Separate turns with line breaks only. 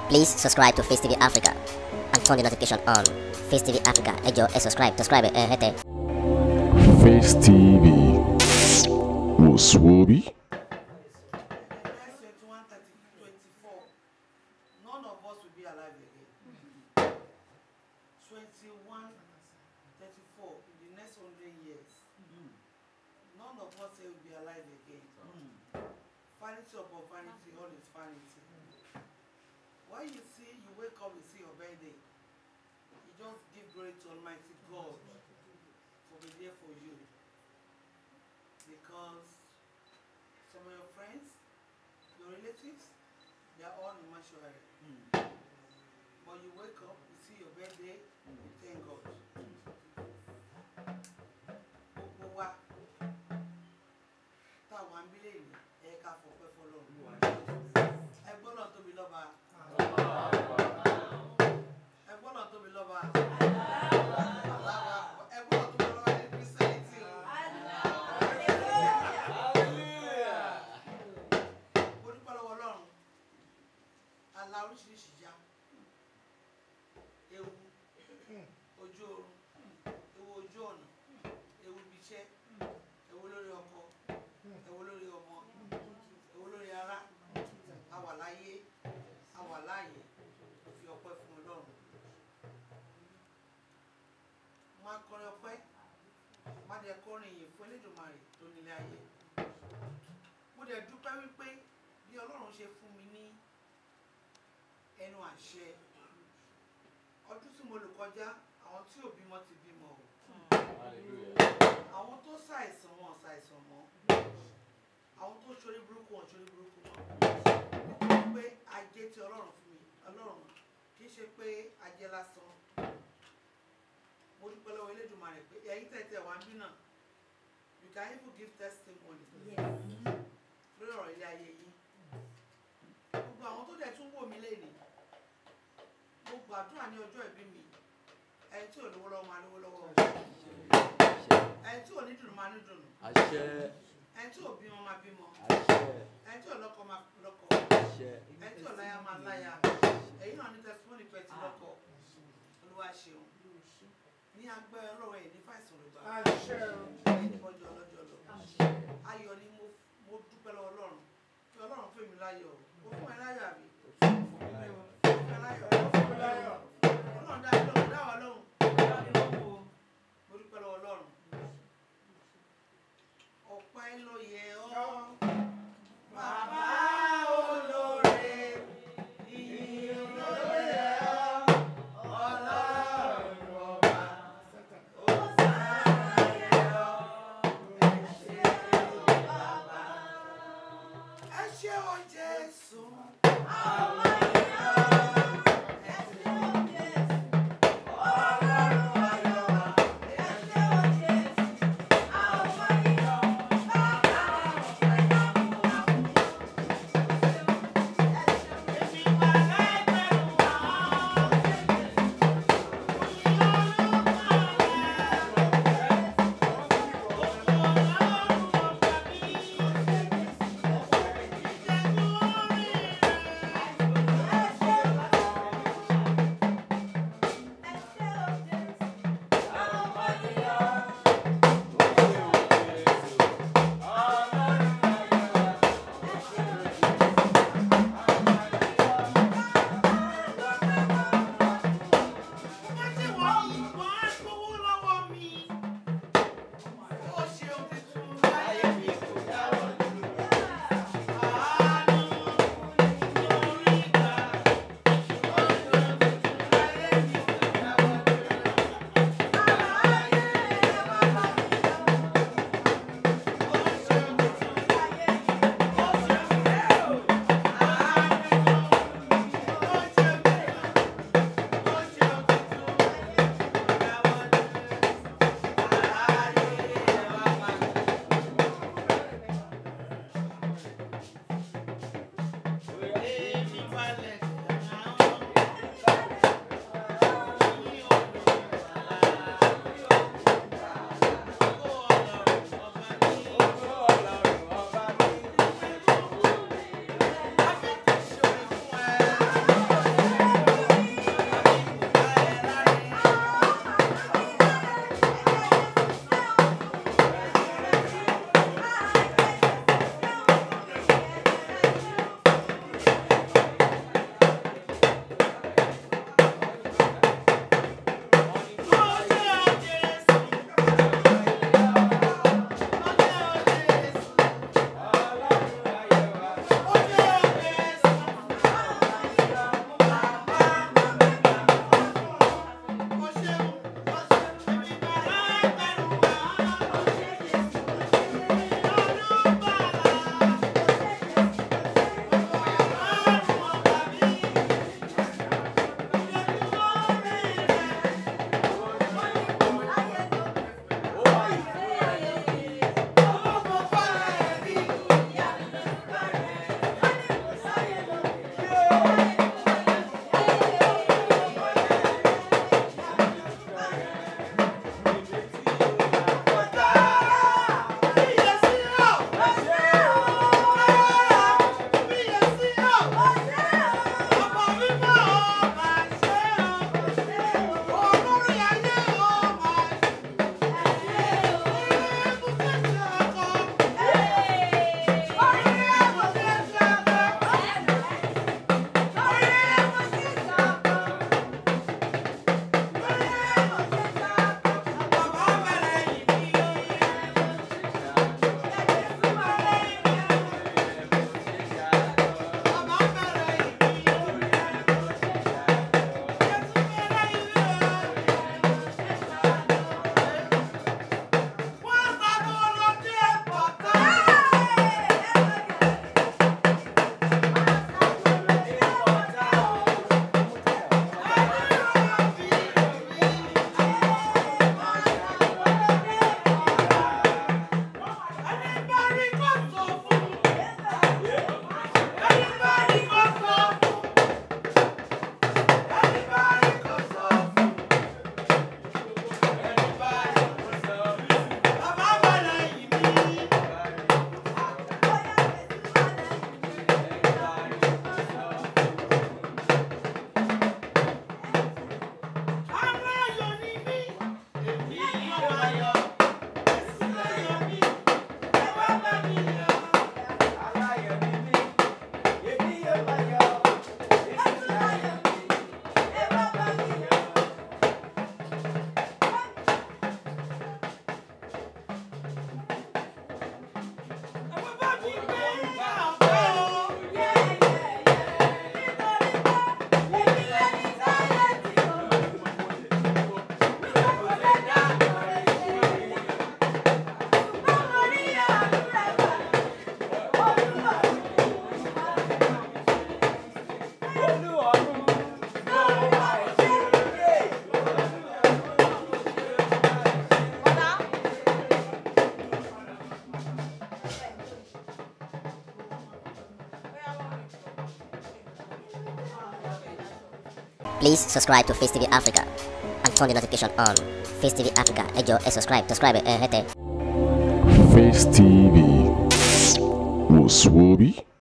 Please subscribe to Facetv Africa and turn the notification on. Facetv Africa, ẹ jọ̀ọ́ ẹ subscribe, hete.
Facetv was Swoby.
None of us will be alive again. 2134 in the next 100 years. None of us will be alive again. Vanity upon vanity, all is vanity. When you see, you wake up, you see your birthday. You just give glory to Almighty God for being there for you. Because some of your friends, your relatives, they are all in mortuary. But you wake up, you see your birthday, you thank God. Gbogbo wa táwọn abílẹ̀ ìlú ẹ̀ka fọpẹ́ fọlọ́run. Ẹgbọ́n náà tóbi lọ́ba. Ẹgbọ́n náà tóbi lọ́ba. Ẹgbọ́n náà tóbi lọ́ba ní Christianity. Mo dúpẹ́ lọ́wọ́ Ọlọ́run. Àlá oríṣiríṣi já. Ewu ojú oorun, ewu ojú ọ̀nà, ewu ibi iṣẹ́, ewu lórí ọkọ, ewu lórí ọmọ, ewu lórí ará, àwa láyé, àwa láàyè, fi ọpẹ́ fún Ọlọ́run. Má kọrin ọpẹ́, má dẹ̀ kọrin ìyìn fún Elédùmarè tó nílé ayé. Mo dẹ̀ dúpẹ́ wípé bí Ọlọ́run ṣe fún mi ní ẹnu àṣẹ. Ọdún tí mo lò kọjá, àwọn tí ò bímọ ti bímọ o. Àwọn tó ṣàìsàn wọn ṣàìsàn mọ́. Àwọn tó ṣorí burúkú wọn ṣorí burúkú mọ́. Nítorí pé ajé tí Ọlọ́run fún mi, Ọlọ́run kì í ṣe pé ajé lásán. Mo dúpẹ́ lọ́wọ́ Elédùmarè pé ẹ̀yin tẹ̀tẹ̀ wá ń bí náà. You can even give testimony. Lórí ọ̀rọ̀ ilé ayé yìí. Gbogbo àwọn tó dẹ̀ tún wò mí lénìí. Mo gbàdúrà ní ọjọ́ ìbí mi, ẹni tí ò lówó lọ́wọ́ máa lówó lọ́wọ́, ẹni tí ò ní dùnú máa ní dùnú, ẹni tí ò bímọ máa bímọ, ẹni tí ò lọ́kọ máa lọ́kọ, ẹni tí ò láya máa láya, èyí náà ní testimony pẹ̀tì lọ́kọ. Olúwa ṣeun ní agbára Ọlọ́run ẹ̀ ní fàìsàn ló bá ẹni bọ́jọ́ ọlọ́jọ́ lọ. Ayọ̀ ni mo dúpẹ́ lọ́wọ́ Ọlọ́run kí Ọlọ́run fún mi láyọ̀, ó fún ẹ láyọ̀ àbí? Ọlọ́run dá lóhùn, dá wa lóhùn. Mo dúpẹ́ lọ́wọ́ Ọlọ́run. Ọpẹ́ ló yẹ ọ́, bàbá olóore, ìyìn ló yẹ ọ́, Ọlọ́run ọba, òsánà yẹ ọ́, ẹ ṣé o bàbá, ẹ ṣé o Jésù.
Please subscribe to Facetv Africa and turn the notification on. Facetv Africa, ẹ jọ̀ọ́ ẹ subscribe hete.
Face TV was Swoby.